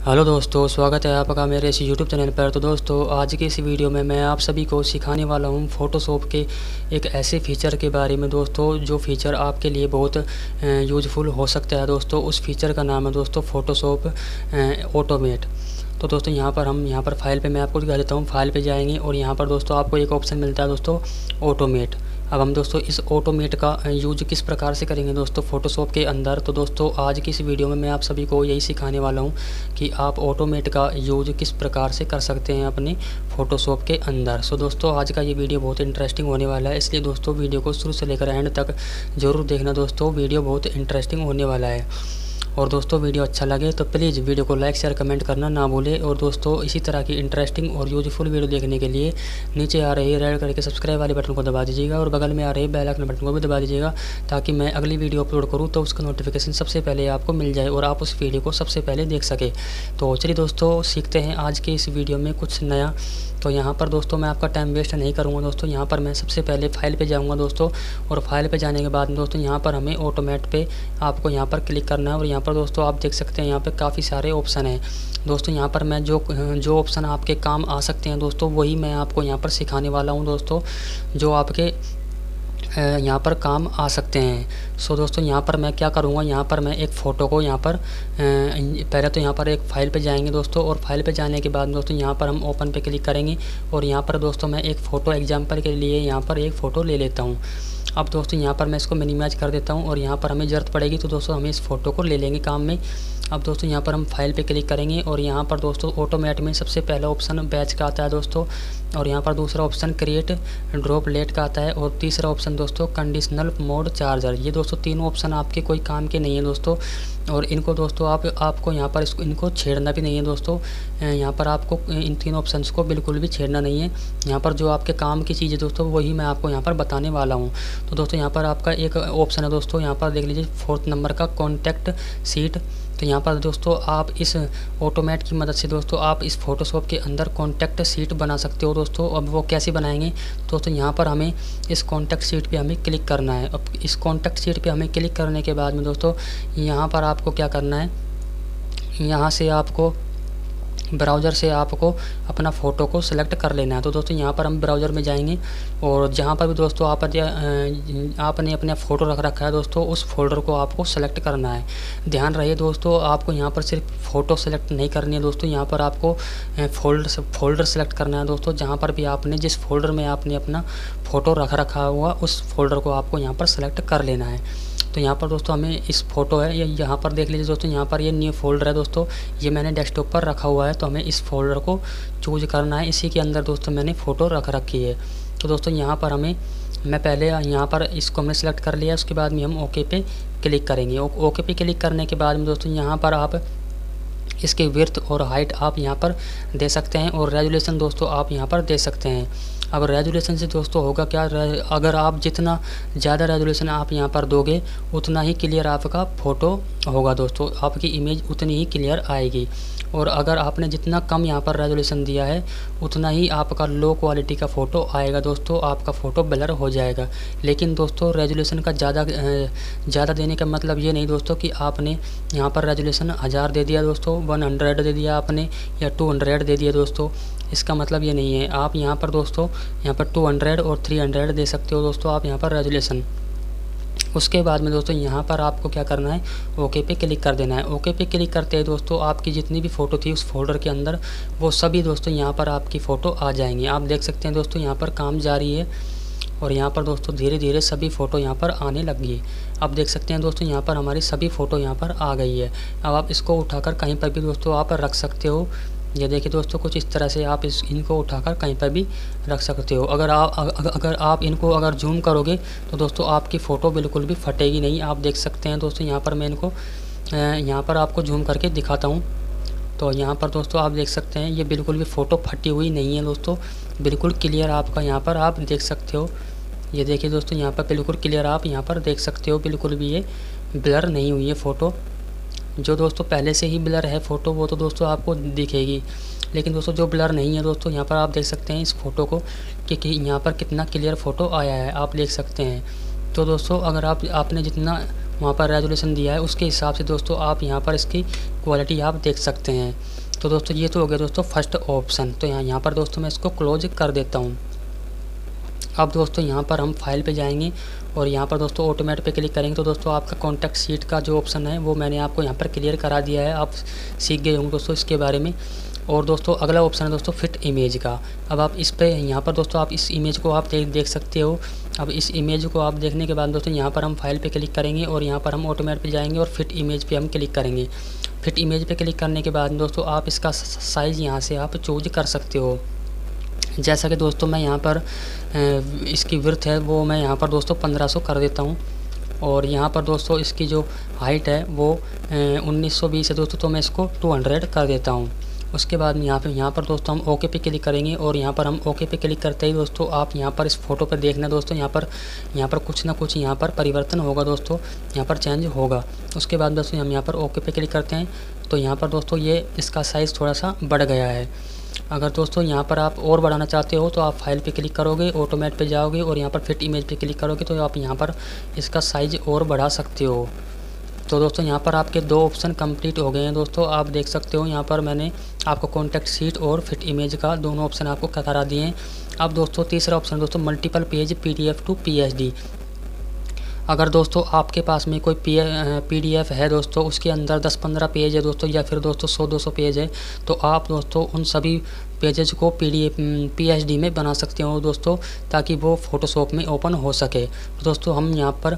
Hello दोस्तों, स्वागत है आपका मेरे इस यूट्यूब चैनल पर। तो दोस्तों, आज की इस वीडियो में मैं आप सभी को सिखाने वाला हूं फ़ोटोशॉप के एक ऐसे फ़ीचर के बारे में दोस्तों, जो फ़ीचर आपके लिए बहुत यूज़फुल हो सकता है दोस्तों। उस फ़ीचर का नाम है दोस्तों फ़ोटोशॉप ऑटोमेट। तो दोस्तों यहाँ पर फाइल पे मैं आपको दिखा देता हूँ। फाइल पे जाएंगे और यहाँ पर दोस्तों आपको एक ऑप्शन मिलता है दोस्तों ऑटोमेट। अब हम दोस्तों इस ऑटोमेट का यूज किस प्रकार से करेंगे दोस्तों फ़ोटोशॉप के अंदर। तो दोस्तों आज की इस वीडियो में मैं आप सभी को यही सिखाने वाला हूँ कि आप ऑटोमेट का यूज किस प्रकार से कर सकते हैं अपने फ़ोटोशॉप के अंदर। सो दोस्तों आज का ये वीडियो बहुत इंटरेस्टिंग होने वाला है, इसलिए दोस्तों वीडियो को शुरू से लेकर एंड तक ज़रूर देखना दोस्तों। वीडियो बहुत इंटरेस्टिंग होने वाला है। और दोस्तों वीडियो अच्छा लगे तो प्लीज़ वीडियो को लाइक शेयर कमेंट करना ना भूलें। और दोस्तों इसी तरह की इंटरेस्टिंग और यूजफुल वीडियो देखने के लिए नीचे आ रही रेड करके सब्सक्राइब वाले बटन को दबा दीजिएगा और बगल में आ रहे बेल आइकन बटन को भी दबा दीजिएगा, ताकि मैं अगली वीडियो अपलोड करूँ तो उसका नोटिफिकेशन सबसे पहले आपको मिल जाए और आप उस वीडियो को सबसे पहले देख सके। तो चलिए दोस्तों सीखते हैं आज के इस वीडियो में कुछ नया। तो यहाँ पर दोस्तों मैं आपका टाइम वेस्ट नहीं करूँगा दोस्तों। यहाँ पर मैं सबसे पहले फाइल पे जाऊँगा दोस्तों, और फाइल पे जाने के बाद दोस्तों यहाँ पर हमें ऑटोमेट पे आपको यहाँ पर क्लिक करना है। और यहाँ पर दोस्तों आप देख सकते हैं यहाँ पे काफ़ी सारे ऑप्शन हैं दोस्तों। यहाँ पर मैं जो ऑप्शन आपके काम आ सकते हैं दोस्तों, वही मैं आपको यहाँ पर सिखाने वाला हूँ दोस्तों, जो आपके यहाँ पर काम आ सकते हैं। सो दोस्तों यहाँ पर मैं क्या करूँगा, यहाँ पर मैं एक फ़ोटो को यहाँ पर पहले तो यहाँ पर एक फ़ाइल पे जाएंगे दोस्तों, और फाइल पे जाने के बाद दोस्तों यहाँ पर हम ओपन पे क्लिक करेंगे। और यहाँ पर दोस्तों मैं एक फ़ोटो एग्जांपल के लिए यहाँ पर एक फ़ोटो ले लेता हूँ। अब दोस्तों यहाँ पर मैं इसको मिनिमाइज कर देता हूँ, और यहाँ पर हमें ज़रूरत पड़ेगी तो दोस्तों हमें इस फ़ोटो को ले लेंगे काम में। अब दोस्तों यहाँ पर हम फाइल पे क्लिक करेंगे, और यहाँ पर दोस्तों ऑटोमेट में सबसे पहला ऑप्शन बैच का आता है दोस्तों, और यहाँ पर दूसरा ऑप्शन क्रिएट ड्रॉप लेट का आता है, और तीसरा ऑप्शन दोस्तों कंडीशनल मोड चार्जर। ये दोस्तों तीनों ऑप्शन आपके कोई काम के नहीं है दोस्तों, और इनको दोस्तों आपको यहाँ पर इनको छेड़ना भी नहीं है दोस्तों। यहाँ पर आपको इन तीनों ऑप्शंस को बिल्कुल भी छेड़ना नहीं है। यहाँ पर जो आपके काम की चीज़ है दोस्तों, वही मैं आपको यहाँ पर बताने वाला हूँ। तो दोस्तों यहाँ पर आपका एक ऑप्शन है दोस्तों, यहाँ पर देख लीजिए 4th नंबर का कॉन्टैक्ट सीट। तो यहाँ पर दोस्तों आप इस ऑटोमेट की मदद से दोस्तों आप इस फ़ोटोशॉप के अंदर कॉन्टैक्ट सीट बना सकते हो दोस्तों। अब वो कैसे बनाएंगे दोस्तों, यहाँ पर हमें इस कॉन्टैक्ट सीट पे हमें क्लिक करना है। अब इस कॉन्टैक्ट सीट पे हमें क्लिक करने के बाद में दोस्तों यहाँ पर आपको क्या करना है, यहाँ से आपको ब्राउज़र से आपको अपना फ़ोटो को सिलेक्ट कर लेना है। तो दोस्तों यहाँ पर हम ब्राउज़र में जाएंगे, और जहाँ पर भी दोस्तों आपने अपना फ़ोटो रख रखा है दोस्तों, उस फोल्डर को आपको सेलेक्ट करना है। ध्यान रहे दोस्तों, आपको यहाँ पर सिर्फ फ़ोटो सेलेक्ट नहीं करनी है दोस्तों, यहाँ पर आपको फोल्डर सेलेक्ट करना है दोस्तों। जहाँ पर भी आपने जिस फोल्डर में आपने अपना फ़ोटो रख रखा हुआ, उस फोल्डर को आपको यहाँ पर सेलेक्ट कर लेना है। तो यहाँ पर दोस्तों हमें इस फ़ोटो है, ये यहाँ पर देख लीजिए दोस्तों, यहाँ पर ये न्यू फोल्डर है दोस्तों, ये मैंने डेस्कटॉप पर रखा हुआ है। तो हमें इस फोल्डर को चूज करना है, इसी के अंदर दोस्तों मैंने फ़ोटो रख रखी है। तो दोस्तों यहाँ पर मैं पहले यहाँ पर इसको हमने सेलेक्ट कर लिया, उसके बाद में हम ओके पे क्लिक करेंगे। ओके पे क्लिक करने के बाद में दोस्तों यहाँ पर आप इसके विड्थ और हाइट आप यहाँ पर दे सकते हैं, और रेजोल्यूशन दोस्तों आप यहाँ पर दे सकते हैं। अब रेजोल्यूशन से दोस्तों होगा क्या, अगर आप जितना ज़्यादा रेजोल्यूशन आप यहाँ पर दोगे, उतना ही क्लियर आपका फ़ोटो होगा दोस्तों, आपकी इमेज उतनी ही क्लियर आएगी। और अगर आपने जितना कम यहाँ पर रेजोल्यूशन दिया है, उतना ही आपका लो क्वालिटी का फ़ोटो आएगा दोस्तों, आपका फ़ोटो ब्लर हो जाएगा। लेकिन दोस्तों रेजोल्यूशन का ज़्यादा देने का मतलब ये नहीं दोस्तों कि आपने यहाँ पर रेजोल्यूशन 1000 दे दिया दोस्तों, 100 दे दिया आपने, या 200 दे दिया दोस्तों। इसका मतलब ये नहीं है। आप यहाँ पर दोस्तों यहाँ पर 200 और 300 दे सकते हो दोस्तों आप यहाँ पर रेजोल्यूशन। उसके बाद में दोस्तों यहाँ पर आपको क्या करना है, ओके पे क्लिक कर देना है। ओके पे क्लिक करते हैं दोस्तों आपकी जितनी भी फ़ोटो थी उस फोल्डर के अंदर, वो सभी दोस्तों यहाँ पर आपकी फ़ोटो आ जाएंगी। आप देख सकते हैं दोस्तों यहाँ पर काम जारी है, और यहाँ पर दोस्तों धीरे धीरे सभी फ़ोटो यहाँ पर आने लगी है। आप देख सकते हैं दोस्तों यहाँ पर हमारी सभी फ़ोटो यहाँ पर आ गई है। अब आप इसको उठाकर कहीं पर भी दोस्तों आप रख सकते हो। ये देखिए दोस्तों कुछ इस तरह से आप इनको उठाकर कहीं पर भी रख सकते हो। अगर आप इनको जूम करोगे तो दोस्तों आपकी फ़ोटो बिल्कुल भी फटेगी नहीं। आप देख सकते हैं दोस्तों यहाँ पर मैं इनको यहाँ पर आपको जूम करके दिखाता हूँ। तो यहाँ पर दोस्तों आप देख सकते हैं ये बिल्कुल भी फ़ोटो फटी हुई नहीं है दोस्तों, बिल्कुल क्लियर आपका यहाँ पर आप देख सकते हो। ये देखिए दोस्तों यहाँ पर बिल्कुल क्लियर आप यहाँ पर देख सकते हो, बिल्कुल भी ये ब्लर नहीं हुई है फ़ोटो। जो दोस्तों पहले से ही ब्लर है फ़ोटो, वो तो दोस्तों आपको दिखेगी, लेकिन दोस्तों जो ब्लर नहीं है दोस्तों, यहाँ पर आप देख सकते हैं इस फ़ोटो को कि यहाँ पर कितना क्लियर फ़ोटो आया है, आप देख सकते हैं। तो दोस्तों अगर आपने जितना वहाँ पर रेजोल्यूशन दिया है उसके हिसाब से दोस्तों आप यहाँ पर इसकी क्वालिटी आप देख सकते हैं। तो दोस्तों ये तो हो गया दोस्तों फर्स्ट ऑप्शन। तो यहाँ पर दोस्तों मैं इसको क्लोज कर देता हूँ। अब दोस्तों यहाँ पर हम फाइल पे जाएंगे और यहाँ पर दोस्तों ऑटोमेट पे क्लिक करेंगे। तो दोस्तों आपका कॉन्टैक्ट शीट का जो ऑप्शन है वो मैंने आपको यहाँ पर क्लियर करा दिया है, आप सीख गए होंगे दोस्तों इसके बारे में। और दोस्तों अगला ऑप्शन है दोस्तों फिट इमेज का। अब आप इस पे यहाँ पर दोस्तों आप इस इमेज को आप देख सकते हो। अब इस इमेज को आप देखने के बाद दोस्तों यहाँ पर हम फाइल पे क्लिक करेंगे और यहाँ पर हम ऑटोमेट पे जाएंगे और फिट इमेज पे हम क्लिक करेंगे। फिट इमेज पे क्लिक करने के बाद दोस्तों आप इसका साइज़ यहाँ से आप चूज कर सकते हो। जैसा कि दोस्तों मैं यहाँ पर इसकी विड्थ है वो मैं यहाँ पर दोस्तों 1500 कर देता हूँ। और यहाँ पर दोस्तों इसकी जो हाइट है वो 1920 है दोस्तों, तो मैं इसको 200 कर देता हूँ। उसके बाद में यहाँ पर दोस्तों हम ओके पे क्लिक करेंगे और यहाँ पर हम ओके पे क्लिक करते ही दोस्तों आप यहाँ पर इस फ़ोटो पर देखना दोस्तों यहाँ पर कुछ ना कुछ यहाँ पर परिवर्तन होगा दोस्तों, यहाँ पर चेंज होगा। उसके बाद दोस्तों हम यहाँ पर ओके पे क्लिक करते हैं तो यहाँ पर दोस्तों ये इसका साइज़ थोड़ा सा बढ़ गया है। अगर दोस्तों यहाँ पर आप और बढ़ाना चाहते हो तो आप फाइल पे क्लिक करोगे, ऑटोमेट पे जाओगे और यहाँ पर फिट इमेज पे क्लिक करोगे तो आप यहाँ पर इसका साइज़ और बढ़ा सकते हो। तो दोस्तों यहाँ पर आपके 2 ऑप्शन कंप्लीट हो गए हैं दोस्तों, आप देख सकते हो यहाँ पर मैंने आपको कॉन्टैक्ट शीट और फिट इमेज का दोनों ऑप्शन आपको करा दिए हैं। अब दोस्तों तीसरा ऑप्शन दोस्तों multiple page PDF to PSD। अगर दोस्तों आपके पास में कोई PDF है दोस्तों, उसके अंदर 10-15 पेज है दोस्तों या फिर दोस्तों 100-200 पेज है, तो आप दोस्तों उन सभी पेजेज को PSD में बना सकते हो दोस्तों, ताकि वो फ़ोटोशॉप में ओपन हो सके। तो दोस्तों हम यहाँ पर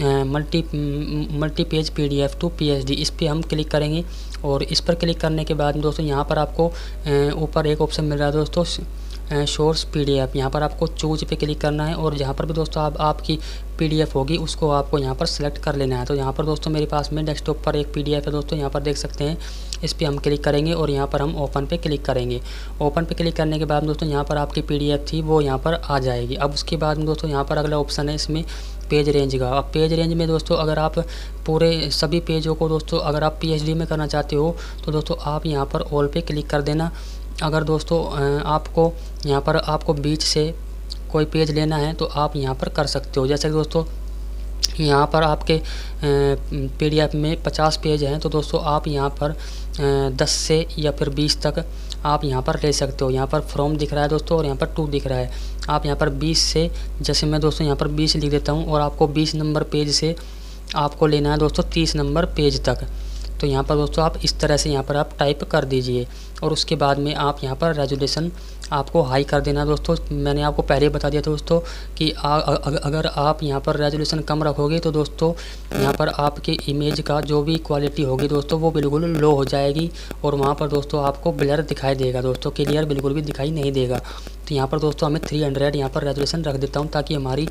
multi page PDF to PSD इस पर हम क्लिक करेंगे और इस पर क्लिक करने के बाद दोस्तों यहाँ पर आपको ऊपर एक ऑप्शन मिल रहा है दोस्तों सोर्स PDF। यहाँ पर आपको चूज पे क्लिक करना है और जहाँ पर भी दोस्तों आपकी PDF होगी उसको आपको यहाँ पर सेलेक्ट कर लेना है। तो यहाँ पर दोस्तों मेरे पास में डेस्कटॉप पर एक PDF है दोस्तों, यहाँ पर देख सकते हैं। इस पर हम क्लिक करेंगे और यहाँ पर हम ओपन पे क्लिक करेंगे। ओपन पे क्लिक करने के बाद दोस्तों यहाँ पर आपकी PDF थी वो यहाँ पर आ जाएगी। अब उसके बाद दोस्तों यहाँ पर अगला ऑप्शन है इसमें पेज रेंज का। अब पेज रेंज में दोस्तों अगर आप पूरे सभी पेजों को दोस्तों अगर आप PSD में करना चाहते हो तो दोस्तों आप यहाँ पर ऑल पे क्लिक कर देना। अगर दोस्तों आपको यहाँ पर आपको बीच से कोई पेज लेना है तो आप यहाँ पर कर सकते हो। जैसे कि दोस्तों यहाँ पर आपके PDF में 50 पेज हैं तो दोस्तों आप यहाँ पर 10 से या फिर 20 तक आप यहाँ पर ले सकते हो। यहाँ पर फ्रॉम दिख रहा है दोस्तों और यहाँ पर टू दिख रहा है। आप यहाँ पर 20 से, जैसे मैं दोस्तों यहाँ पर 20 लिख देता हूँ और आपको 20 नंबर पेज से आपको लेना है दोस्तों 30 नंबर पेज तक। तो यहाँ पर दोस्तों आप इस तरह से यहाँ पर आप टाइप कर दीजिए और उसके बाद में आप यहाँ पर रेजोल्यूशन आपको हाई कर देना दोस्तों। मैंने आपको पहले बता दिया दोस्तों कि अगर आप यहाँ पर रेजोल्यूशन कम रखोगे तो दोस्तों यहाँ पर आपके इमेज का जो भी क्वालिटी होगी दोस्तों वो बिल्कुल लो हो जाएगी और वहाँ पर दोस्तों आपको ब्लर दिखाई देगा दोस्तों, क्लियर बिल्कुल भी दिखाई नहीं देगा। तो यहाँ पर दोस्तों हमें 300 यहाँ पर रेजोल्यूशन रख देता हूँ ताकि हमारी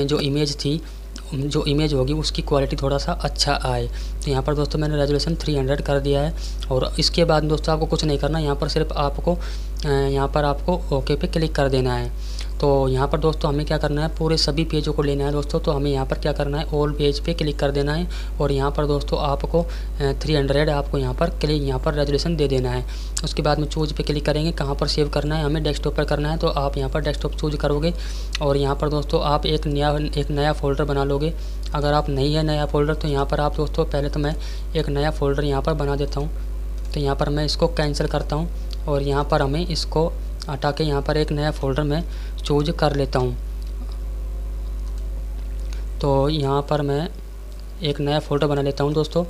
जो इमेज होगी उसकी क्वालिटी थोड़ा सा अच्छा आए। तो यहाँ पर दोस्तों मैंने रेजोल्यूशन 300 कर दिया है और इसके बाद दोस्तों आपको कुछ नहीं करना, यहाँ पर सिर्फ आपको ओके पे क्लिक कर देना है। तो यहाँ पर दोस्तों हमें क्या करना है, पूरे सभी पेजों को लेना है दोस्तों। तो हमें यहाँ पर क्या करना है, ऑल पेज पे क्लिक कर देना है और यहाँ पर दोस्तों आपको 300 आपको यहाँ पर रेजोल्यूशन दे देना है। उसके बाद में चूज पे क्लिक करेंगे, कहाँ पर सेव करना है, हमें डेस्कटॉप पर करना है तो आप यहाँ पर डेस्कटॉप चूज करोगे और यहाँ पर दोस्तों आप एक नया फ़ोल्डर बना लोगे। अगर आप नहीं है नया फ़ोल्डर तो यहाँ पर आप दोस्तों पहले तो मैं एक नया फ़ोल्डर यहाँ पर बना देता हूँ। तो यहाँ पर मैं इसको कैंसिल करता हूँ और यहाँ पर हमें इसको हटा के यहाँ पर एक नया फ़ोल्डर मैं चूज कर लेता हूँ। तो यहाँ पर मैं एक नया फ़ोल्डर बना लेता हूँ दोस्तों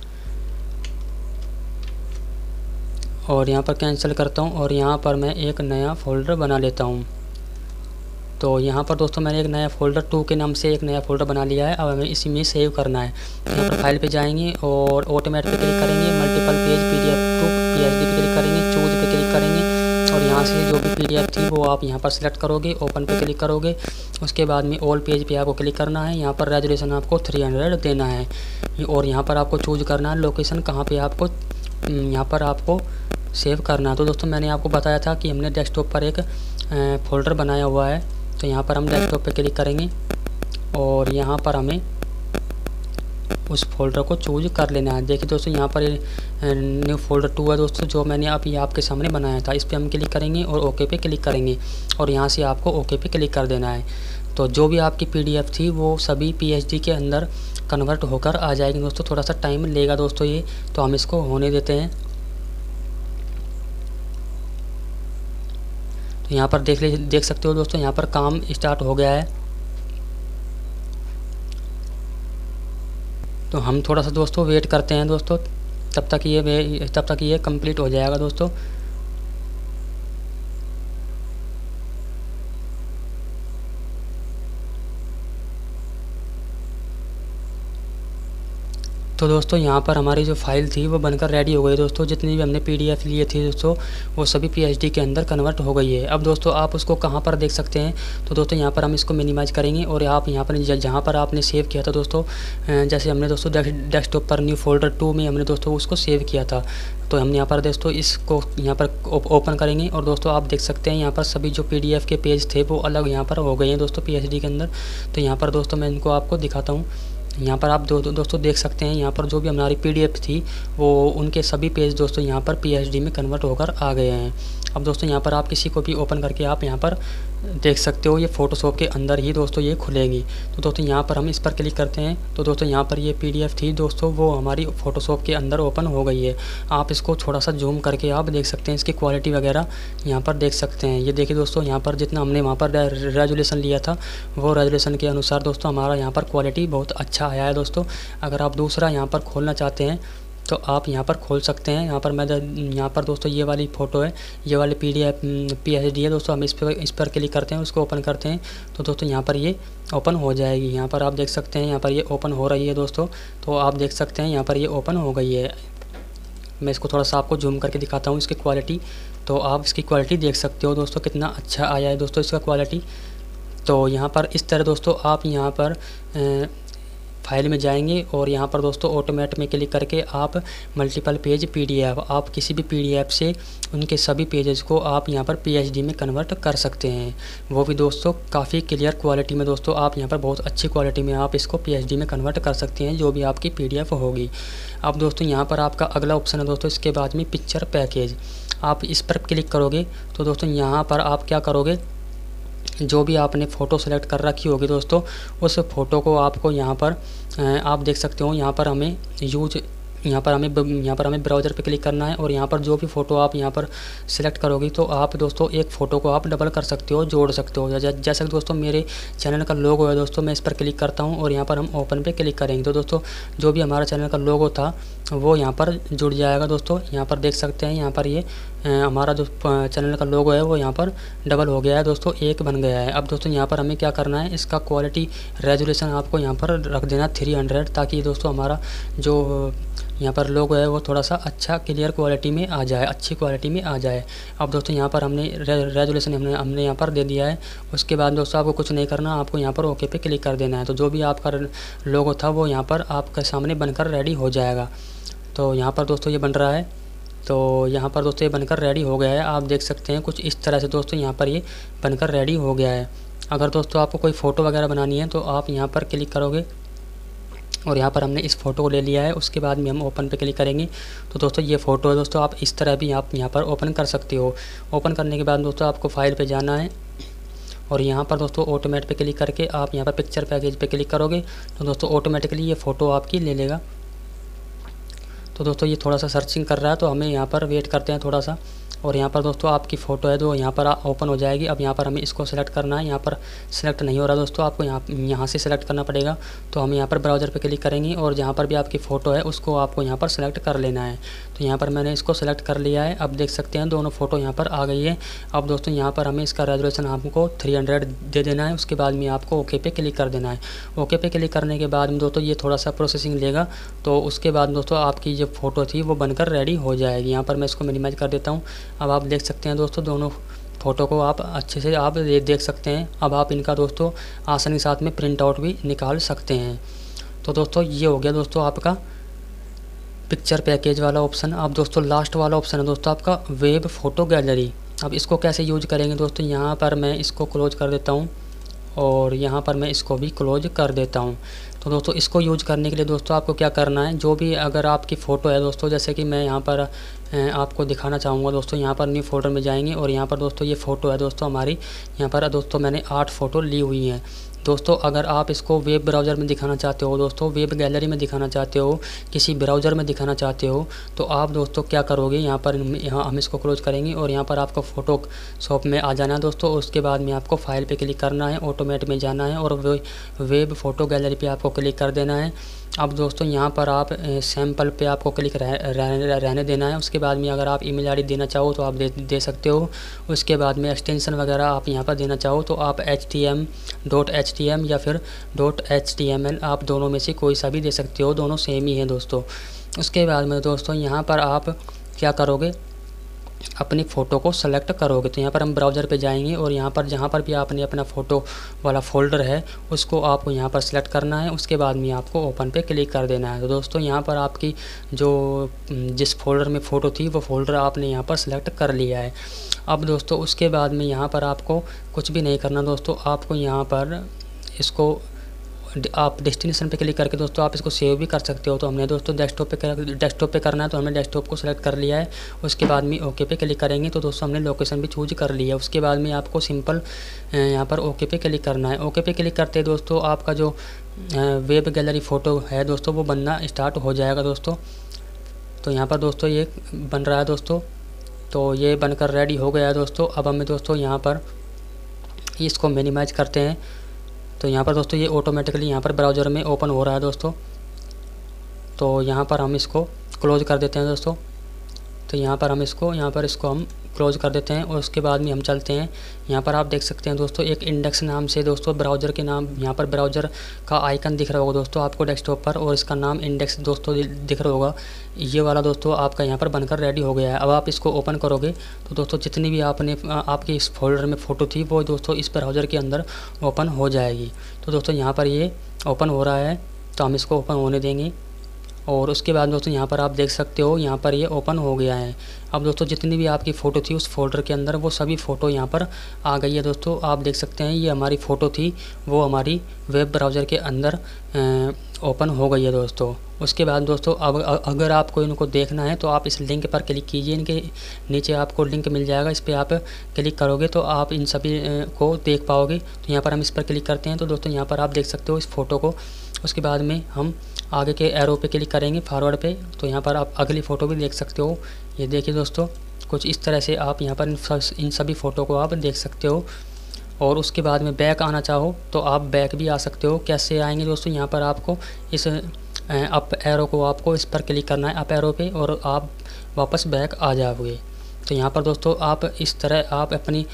और यहाँ पर कैंसिल करता हूँ और यहाँ पर मैं एक नया फ़ोल्डर बना लेता हूँ। तो यहाँ पर दोस्तों मैंने एक नया फ़ोल्डर 2 के नाम से एक नया फ़ोल्डर बना लिया है। अब हमें इसी में सेव करना है। यहाँ पर फाइल पे जाएंगे और ऑटोमेट पे क्लिक करेंगे, multiple page PDF to PSD पे क्लिक करेंगे, चूज पे क्लिक करेंगे और यहाँ से जो भी PDF थी वो आप यहाँ पर सेलेक्ट करोगे, ओपन पे क्लिक करोगे। उसके बाद में ऑल पेज पे आपको क्लिक करना है। यहाँ पर रेजोल्यूशन आपको 300 देना है और यहाँ पर आपको चूज करना है लोकेशन कहाँ पर आपको यहाँ पर आपको सेव करना है। तो दोस्तों मैंने आपको बताया था कि हमने डेस्कटॉप पर एक फ़ोल्डर बनाया हुआ है। तो यहाँ पर हम डेस्कटॉप पे क्लिक करेंगे और यहाँ पर हमें उस फोल्डर को चूज कर लेना है। देखिए दोस्तों यहाँ पर न्यू फोल्डर 2 है दोस्तों, जो मैंने अभी आपके सामने बनाया था। इस पर हम क्लिक करेंगे और ओके पे क्लिक करेंगे और यहाँ से आपको ओके पे क्लिक कर देना है। तो जो भी आपकी PDF थी वो सभी PSD के अंदर कन्वर्ट होकर आ जाएगी दोस्तों। थोड़ा सा टाइम लेगा दोस्तों ये, तो हम इसको होने देते हैं। तो यहाँ पर देख सकते हो दोस्तों, यहाँ पर काम स्टार्ट हो गया है। तो हम थोड़ा सा दोस्तों वेट करते हैं दोस्तों, तब तक ये कंप्लीट हो जाएगा दोस्तों। तो दोस्तों यहाँ पर हमारी जो फाइल थी वो बनकर रेडी हो गई दोस्तों। जितनी भी हमने पीडीएफ लिए थे दोस्तों, वो सभी पीएचडी के अंदर कन्वर्ट हो गई है। अब दोस्तों आप उसको कहाँ पर देख सकते हैं, तो दोस्तों यहाँ पर हम इसको मिनिमाइज करेंगे और आप यहाँ पर जहाँ पर आपने सेव किया था दोस्तों, जैसे हमने दोस्तों डेस्कटॉप पर न्यू फोल्डर 2 में हमने दोस्तों उसको सेव किया था। तो हम यहाँ पर दोस्तों इसको यहाँ पर ओपन करेंगे और दोस्तों आप देख सकते हैं यहाँ पर सभी जो पीडीएफ के पेज थे वो अलग यहाँ पर हो गए हैं दोस्तों पीएचडी के अंदर। तो यहाँ पर दोस्तों मैं इनको आपको दिखाता हूँ। यहाँ पर आप दोस्तों देख सकते हैं, यहाँ पर जो भी हमारी पीडीएफ थी वो उनके सभी पेज दोस्तों यहाँ पर पीएचडी में कन्वर्ट होकर आ गए हैं। अब दोस्तों यहाँ पर आप किसी को भी ओपन करके आप यहाँ पर देख सकते हो, ये फ़ोटोशॉप के अंदर ही दोस्तों ये खुलेंगी। तो दोस्तों यहाँ पर हम इस पर क्लिक करते हैं, तो दोस्तों यहाँ पर ये पीडीएफ थी दोस्तों, वो हमारी फ़ोटोशॉप के अंदर ओपन हो गई है। आप इसको थोड़ा सा जूम करके आप देख सकते हैं, इसकी क्वालिटी वगैरह यहाँ पर देख सकते हैं। ये देखिए दोस्तों, यहाँ पर जितना हमने वहाँ पर रेजोल्यूशन लिया था वो रेजोल्यूशन के अनुसार दोस्तों हमारा यहाँ पर क्वालिटी बहुत अच्छा आया है दोस्तों। अगर आप दूसरा यहाँ पर खोलना चाहते हैं तो आप यहाँ पर खोल सकते हैं। यहाँ पर दोस्तों ये वाली फ़ोटो है, ये वाली पीएचडी है दोस्तों। हम इस पर क्लिक करते हैं, उसको ओपन करते हैं, तो दोस्तों यहाँ पर ये ओपन हो जाएगी। यहाँ पर आप देख सकते हैं, यहाँ पर ये ओपन हो रही है दोस्तों। तो आप देख सकते हैं यहाँ पर ये ओपन हो गई है। मैं इसको थोड़ा सा आपको जूम करके दिखाता हूँ इसकी क्वालिटी। तो आप इसकी क्वालिटी देख सकते हो दोस्तों, कितना अच्छा आया है दोस्तों इसका क्वालिटी। तो यहाँ पर इस तरह दोस्तों आप यहाँ पर फाइल में जाएंगे और यहाँ पर दोस्तों ऑटोमेट में क्लिक करके आप मल्टीपल पेज पीडीएफ, आप किसी भी पीडीएफ से उनके सभी पेजेस को आप यहाँ पर पीएचडी में कन्वर्ट कर सकते हैं। वो भी दोस्तों काफ़ी क्लियर क्वालिटी में दोस्तों, आप यहाँ पर बहुत अच्छी क्वालिटी में आप इसको पीएचडी में कन्वर्ट कर सकते हैं, जो भी आपकी पीडीएफ होगी। अब दोस्तों यहाँ पर आपका अगला ऑप्शन है दोस्तों, इसके बाद में पिक्चर पैकेज। आप इस पर क्लिक करोगे तो दोस्तों यहाँ पर आप क्या करोगे, जो भी आपने फ़ोटो सेलेक्ट कर रखी होगी दोस्तों, उस फ़ोटो को आपको यहाँ पर आप देख सकते हो। यहाँ पर हमें ब्राउज़र पे क्लिक करना है और यहाँ पर जो भी फ़ोटो आप यहाँ पर सिलेक्ट करोगी तो आप दोस्तों एक फ़ोटो को आप डबल कर सकते हो, जोड़ सकते हो। जैसे दोस्तों मेरे चैनल का लोगो है दोस्तों, मैं इस पर क्लिक करता हूँ और यहाँ पर हम ओपन पे क्लिक करेंगे तो दोस्तों जो भी हमारा चैनल का लोगो था वो यहाँ पर जुड़ जाएगा दोस्तों। यहाँ पर देख सकते हैं, यहाँ पर ये हमारा जो चैनल का लोगो है वो यहाँ पर डबल हो गया है दोस्तों, एक बन गया है। अब दोस्तों यहाँ पर हमें क्या करना है, इसका क्वालिटी रेजोल्यूशन आपको यहाँ पर रख देना 300, ताकि दोस्तों हमारा जो यहाँ पर लोगो है वो थोड़ा सा अच्छा क्लियर क्वालिटी में आ जाए, अच्छी क्वालिटी में आ जाए। अब दोस्तों यहाँ पर हमने रेजोल्यूशन हमने यहाँ पर दे दिया है। उसके बाद दोस्तों आपको कुछ नहीं करना, आपको यहाँ पर ओके पे क्लिक कर देना है। तो जो भी आपका लोगो था वो यहाँ पर आपके सामने बनकर रेडी हो जाएगा। तो यहाँ पर दोस्तों ये बन रहा है, तो यहाँ पर दोस्तों ये बनकर रेडी हो गया है। आप देख सकते हैं कुछ इस तरह से दोस्तों यहाँ पर ये बनकर रेडी हो गया है। अगर दोस्तों आपको कोई फ़ोटो वगैरह बनानी है तो आप यहाँ पर क्लिक करोगे और यहाँ पर हमने इस फ़ोटो को ले लिया है। उसके बाद में हम ओपन पे क्लिक करेंगे तो दोस्तों ये फ़ोटो है दोस्तों, आप इस तरह भी आप यहाँ पर ओपन कर सकते हो। ओपन करने के बाद दोस्तों आपको फाइल पे जाना है और यहाँ पर दोस्तों ऑटोमेट पे क्लिक करके आप यहाँ पर पिक्चर पैकेज पे क्लिक करोगे तो दोस्तों ऑटोमेटिकली ये फ़ोटो आपकी ले लेगा। तो दोस्तों ये थोड़ा सा सर्चिंग कर रहा है, तो हमें यहाँ पर वेट करते हैं थोड़ा सा। और यहाँ पर दोस्तों आपकी फ़ोटो है जो यहाँ पर ओपन हो जाएगी। अब यहाँ पर हमें इसको सेलेक्ट करना है, यहाँ पर सेलेक्ट नहीं हो रहा दोस्तों, आपको यहाँ से सेलेक्ट करना पड़ेगा। तो हम यहाँ पर ब्राउज़र पे क्लिक करेंगे और जहाँ पर भी आपकी फ़ोटो है उसको आपको यहाँ पर सेलेक्ट कर लेना है। तो यहाँ पर मैंने इसको सेलेक्ट कर लिया है। अब देख सकते हैं दोनों फ़ोटो यहाँ पर आ गई है। अब दोस्तों यहाँ पर हमें इसका रेजोल्यूशन आपको 300 दे देना है। उसके बाद में आपको ओके पे क्लिक कर देना है। ओके पे क्लिक करने के बाद में दोस्तों ये थोड़ा सा प्रोसेसिंग लेगा। तो उसके बाद दोस्तों आपकी जो फ़ोटो थी वो बनकर रेडी हो जाएगी। यहाँ पर मैं इसको मिनिमाइज कर देता हूँ। अब आप देख सकते हैं दोस्तों दोनों फ़ोटो को आप अच्छे से आप देख सकते हैं। अब आप इनका दोस्तों आसानी के साथ में प्रिंट आउट भी निकाल सकते हैं। तो दोस्तों ये हो गया दोस्तों आपका पिक्चर पैकेज वाला ऑप्शन। अब दोस्तों लास्ट वाला ऑप्शन है दोस्तों आपका वेब फ़ोटो गैलरी। अब इसको कैसे यूज करेंगे दोस्तों, यहाँ पर मैं इसको क्लोज कर देता हूँ और यहाँ पर मैं इसको भी क्लोज कर देता हूँ। तो दोस्तों इसको यूज करने के लिए दोस्तों आपको क्या करना है, जो भी अगर आपकी फ़ोटो है दोस्तों, जैसे कि मैं यहाँ पर आपको दिखाना चाहूँगा दोस्तों, यहाँ पर न्यू फोल्डर में जाएंगे और यहाँ पर दोस्तों ये फ़ोटो है दोस्तों हमारी। यहाँ पर दोस्तों मैंने 8 फ़ोटो ली हुई हैं। दोस्तों अगर आप इसको वेब ब्राउज़र में दिखाना चाहते हो दोस्तों, वेब गैलरी में दिखाना चाहते हो, किसी ब्राउज़र में दिखाना चाहते हो, तो आप दोस्तों क्या करोगे, यहाँ हम इसको क्लोज करेंगे और यहाँ पर आपको फ़ोटोशॉप में आ जाना है दोस्तों। उसके बाद में आपको फाइल पे क्लिक करना है, ऑटोमेट में जाना है और वेब फ़ोटो गैलरी पे आपको क्लिक कर देना है। अब दोस्तों यहाँ पर आप सैम्पल पे आपको क्लिक रहने देना है। उसके बाद में अगर आप ईमेल आईडी देना चाहो तो आप दे सकते हो। उसके बाद में एक्सटेंशन वगैरह आप यहाँ पर देना चाहो तो आप .htm या फिर .html आप दोनों में से कोई सा भी दे सकते हो, दोनों सेम ही हैं दोस्तों। उसके बाद में दोस्तों यहाँ पर आप क्या करोगे, अपनी फ़ोटो को सेलेक्ट करोगे। तो यहाँ पर हम ब्राउज़र पे जाएंगे और यहाँ पर जहाँ पर भी आपने अपना फ़ोटो वाला फ़ोल्डर है उसको आपको यहाँ पर सेलेक्ट करना है। उसके बाद में आपको ओपन पे क्लिक कर देना है। तो दोस्तों यहाँ पर आपकी जिस फोल्डर में फ़ोटो थी वो फ़ोल्डर आपने यहाँ पर सेलेक्ट कर लिया है। अब दोस्तों उसके बाद में यहाँ पर आपको कुछ भी नहीं करना दोस्तों, आपको यहाँ पर इसको आप डेस्टिनेशन पे क्लिक करके दोस्तों आप इसको सेव भी कर सकते हो। तो हमने दोस्तों डेस्कटॉप पे करना है तो हमने डेस्कटॉप को सेलेक्ट कर लिया है। उसके बाद में ओके पे क्लिक करेंगे तो दोस्तों हमने लोकेशन भी चूज कर लिया है। उसके बाद में आपको सिंपल यहाँ पर ओके पे क्लिक करना है। ओके पे क्लिक करते दोस्तों आपका जो वेब गैलरी फ़ोटो है दोस्तों वो बनना स्टार्ट हो जाएगा दोस्तों। तो यहाँ पर दोस्तों ये बन रहा है दोस्तों, तो ये बनकर रेडी हो गया है दोस्तों। अब हमें दोस्तों यहाँ पर इसको मिनिमाइज करते हैं। तो यहाँ पर दोस्तों ये ऑटोमेटिकली यहाँ पर ब्राउज़र में ओपन हो रहा है दोस्तों। तो यहाँ पर हम इसको क्लोज़ कर देते हैं दोस्तों। तो यहाँ पर हम इसको हम क्लोज़ कर देते हैं और उसके बाद में हम चलते हैं। यहाँ पर आप देख सकते हैं दोस्तों एक इंडेक्स नाम से दोस्तों ब्राउज़र के नाम, यहाँ पर ब्राउज़र का आइकन दिख रहा होगा दोस्तों आपको डेस्कटॉप पर और इसका नाम इंडेक्स दोस्तों दिख रहा होगा। ये वाला दोस्तों आपका यहाँ पर बनकर रेडी हो गया है। अब आप इसको ओपन करोगे तो दोस्तों जितनी भी आपके इस फोल्डर में फ़ोटो थी वो दोस्तों इस ब्राउज़र के अंदर ओपन हो जाएगी। तो दोस्तों यहाँ पर ये ओपन हो रहा है तो हम इसको ओपन होने देंगे और उसके बाद दोस्तों यहाँ पर आप देख सकते हो यहाँ पर ये ओपन हो गया है। अब दोस्तों जितनी भी आपकी फ़ोटो थी उस फोल्डर के अंदर वो सभी फ़ोटो यहाँ पर आ गई है दोस्तों। आप देख सकते हैं ये हमारी फ़ोटो थी वो हमारी वेब ब्राउज़र के अंदर ओपन हो गई है दोस्तों। उसके बाद दोस्तों अब अगर आपको इनको देखना है तो आप इस लिंक पर क्लिक कीजिए, इनके नीचे आपको लिंक मिल जाएगा, इस पर आप क्लिक करोगे तो आप इन सभी को देख पाओगे। तो यहाँ पर हम इस पर क्लिक करते हैं तो दोस्तों यहाँ पर आप देख सकते हो इस फ़ोटो को। उसके बाद में हम आगे के एरो पे क्लिक करेंगे फॉरवर्ड पे, तो यहाँ पर आप अगली फ़ोटो भी देख सकते हो। ये देखिए दोस्तों कुछ इस तरह से आप यहाँ पर इन सभी फ़ोटो को आप देख सकते हो। और उसके बाद में बैक आना चाहो तो आप बैक भी आ सकते हो। कैसे आएंगे दोस्तों, यहाँ पर आपको इस अप एरो को आपको इस पर क्लिक करना है, अप एरो पे, और आप वापस बैक आ जाओगे। तो यहाँ पर दोस्तों आप इस तरह आप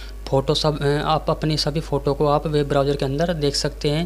अपनी सभी फ़ोटो को आप वेब ब्राउज़र के अंदर देख सकते हैं।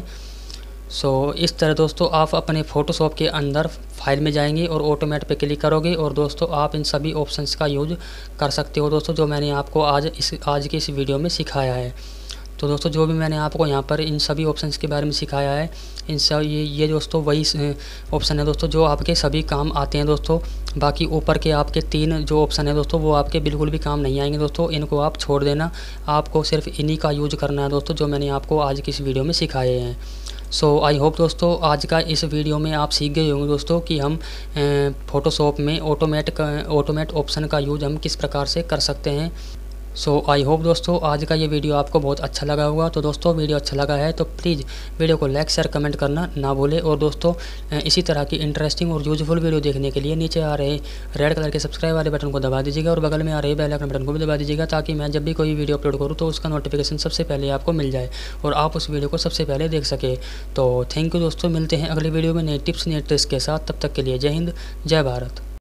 इस तरह दोस्तों आप अपने फ़ोटोशॉप के अंदर फाइल में जाएंगे और ऑटोमेट पे क्लिक करोगे और दोस्तों आप इन सभी ऑप्शंस का यूज कर सकते हो दोस्तों, जो मैंने आपको आज की इस वीडियो में सिखाया है। तो दोस्तों जो भी मैंने आपको यहाँ पर इन सभी ऑप्शंस के बारे में सिखाया है, ये दोस्तों वही ऑप्शन है दोस्तों जो आपके सभी काम आते हैं दोस्तों। बाकी ऊपर के आपके 3 जो ऑप्शन है दोस्तों वो आपके बिल्कुल भी काम नहीं आएंगे दोस्तों, इनको आप छोड़ देना। आपको सिर्फ इन्हीं का यूज करना है दोस्तों जो मैंने आपको आज की इस वीडियो में सिखाए हैं। आई होप दोस्तों आज का इस वीडियो में आप सीख गए होंगे दोस्तों कि हम फ़ोटोशॉप में ऑटोमेट ऑप्शन का यूज हम किस प्रकार से कर सकते हैं। आई होप दोस्तों आज का ये वीडियो आपको बहुत अच्छा लगा होगा। तो दोस्तों वीडियो अच्छा लगा है तो प्लीज़ वीडियो को लाइक शेयर कमेंट करना ना भूलें। और दोस्तों इसी तरह की इंटरेस्टिंग और यूजफुल वीडियो देखने के लिए नीचे आ रहे रेड कलर के सब्सक्राइब वाले बटन को दबा दीजिएगा और बगल में आ रहे बेल आइकन बटन को भी दबा दीजिएगा, ताकि मैं जब भी कोई वीडियो अपलोड करूँ तो उसका नोटिफिकेशन सबसे पहले आपको मिल जाए और आप उस वीडियो को सबसे पहले देख सके। तो थैंक यू दोस्तों, मिलते हैं अगले वीडियो में नई टिप्स नई ट्रिक्स के साथ। तब तक के लिए जय हिंद जय भारत।